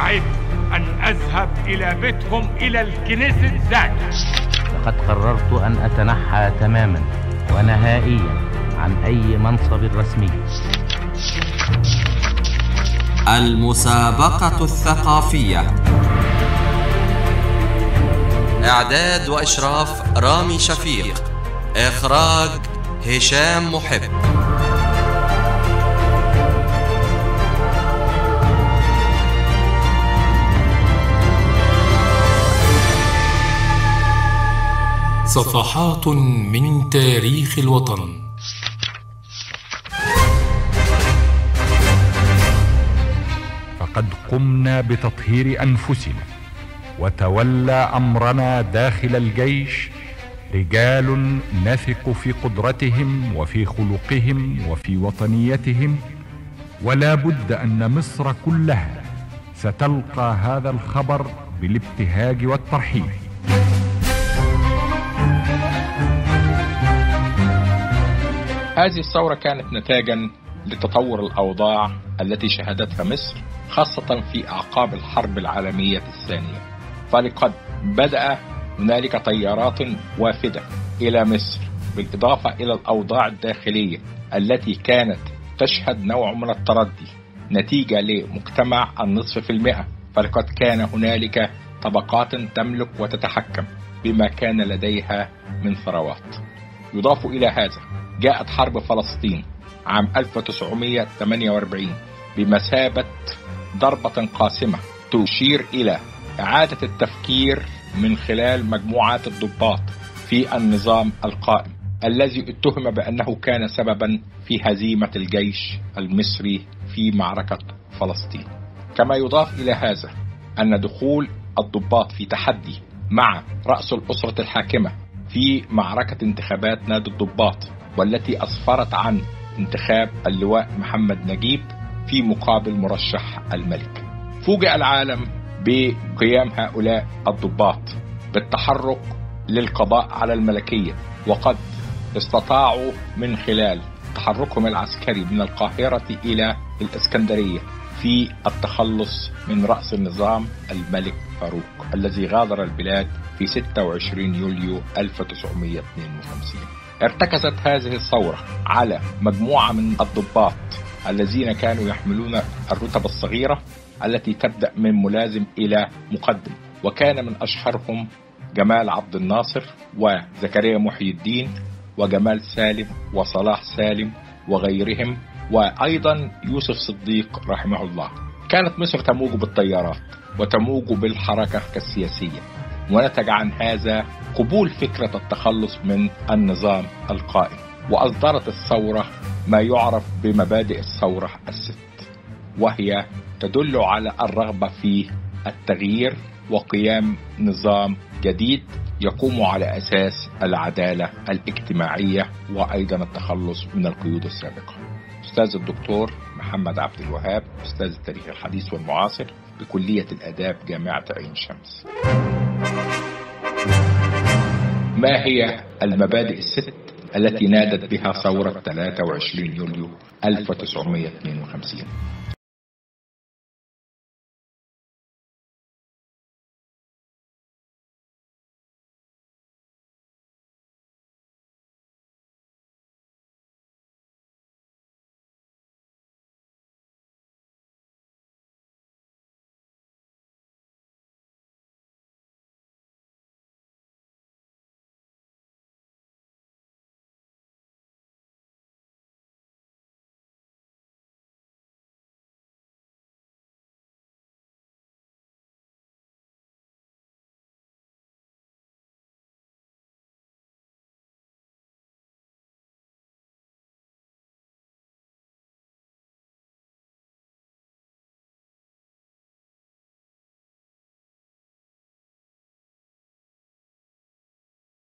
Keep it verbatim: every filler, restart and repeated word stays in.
مستعد أن أذهب إلى بيتهم إلى الكنيسة ذاته. لقد قررت أن أتنحى تماما ونهائيا عن أي منصب رسمي. المسابقة الثقافية. إعداد وإشراف رامي شفيق. إخراج هشام محب. صفحات من تاريخ الوطن. فقد قمنا بتطهير أنفسنا، وتولى أمرنا داخل الجيش رجال نثق في قدرتهم وفي خلقهم وفي وطنيتهم، ولا بد أن مصر كلها ستلقى هذا الخبر بالابتهاج والترحيب. هذه الثورة كانت نتاجا لتطور الأوضاع التي شهدتها مصر، خاصة في أعقاب الحرب العالمية الثانية. فلقد بدأ هنالك طيارات وافدة إلى مصر، بالإضافة إلى الأوضاع الداخلية التي كانت تشهد نوع من التردي نتيجة لمجتمع النصف في المئة. فلقد كان هنالك طبقات تملك وتتحكم بما كان لديها من ثروات. يضاف إلى هذا جاءت حرب فلسطين عام ألف وتسعمائة وثمانية وأربعين بمثابة ضربة قاسمة تشير إلى إعادة التفكير من خلال مجموعات الضباط في النظام القائم الذي اتهم بأنه كان سببا في هزيمة الجيش المصري في معركة فلسطين. كما يضاف إلى هذا أن دخول الضباط في تحدي مع رأس الأسرة الحاكمة في معركة انتخابات نادي الضباط، والتي أسفرت عن انتخاب اللواء محمد نجيب في مقابل مرشح الملك. فوجئ العالم بقيام هؤلاء الضباط بالتحرك للقضاء على الملكية، وقد استطاعوا من خلال تحركهم العسكري من القاهرة إلى الإسكندرية في التخلص من رأس النظام الملك فاروق الذي غادر البلاد في ستة وعشرين يوليو ألف وتسعمائة واثنين وخمسين. ارتكزت هذه الثورة على مجموعة من الضباط الذين كانوا يحملون الرتب الصغيرة التي تبدأ من ملازم إلى مقدم، وكان من أشهرهم جمال عبد الناصر وزكريا محي الدين وجمال سالم وصلاح سالم وغيرهم، وأيضا يوسف صديق رحمه الله. كانت مصر تموج بالطيارات وتموج بالحركة السياسية، ونتج عن هذا قبول فكرة التخلص من النظام القائم، وأصدرت الثورة ما يعرف بمبادئ الثورة الست، وهي تدل على الرغبة في التغيير وقيام نظام جديد يقوم على أساس العدالة الاجتماعية وأيضا التخلص من القيود السابقة. أستاذ الدكتور محمد عبد الوهاب، أستاذ التاريخ الحديث والمعاصر بكلية الآداب جامعة عين شمس. ما هي المبادئ الست التي نادت بها ثورة ثلاثة وعشرين يوليو ألف وتسعمائة واثنين وخمسين؟